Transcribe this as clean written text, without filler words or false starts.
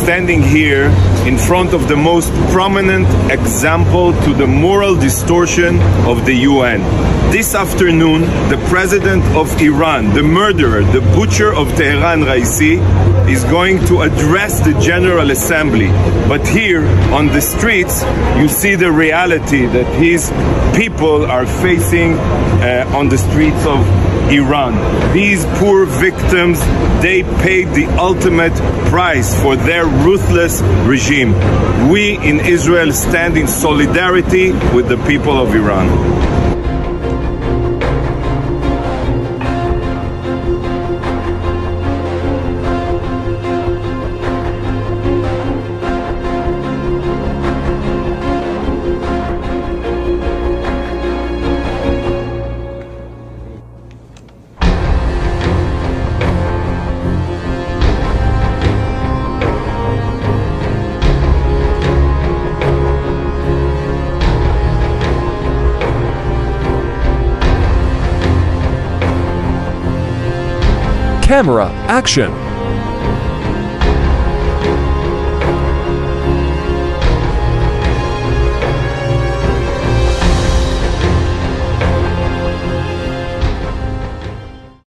standing here in front of the most prominent example to the moral distortion of the UN. This afternoon, the president of Iran, the murderer, the butcher of Tehran, Raisi, is going to address the General Assembly. But here on the streets, you see the reality that his people are facing on the streets of Iran. These poor victims, they paid the ultimate price for their ruthless regime. We in Israel stand in solidarity with the people of Iran. Camera, action!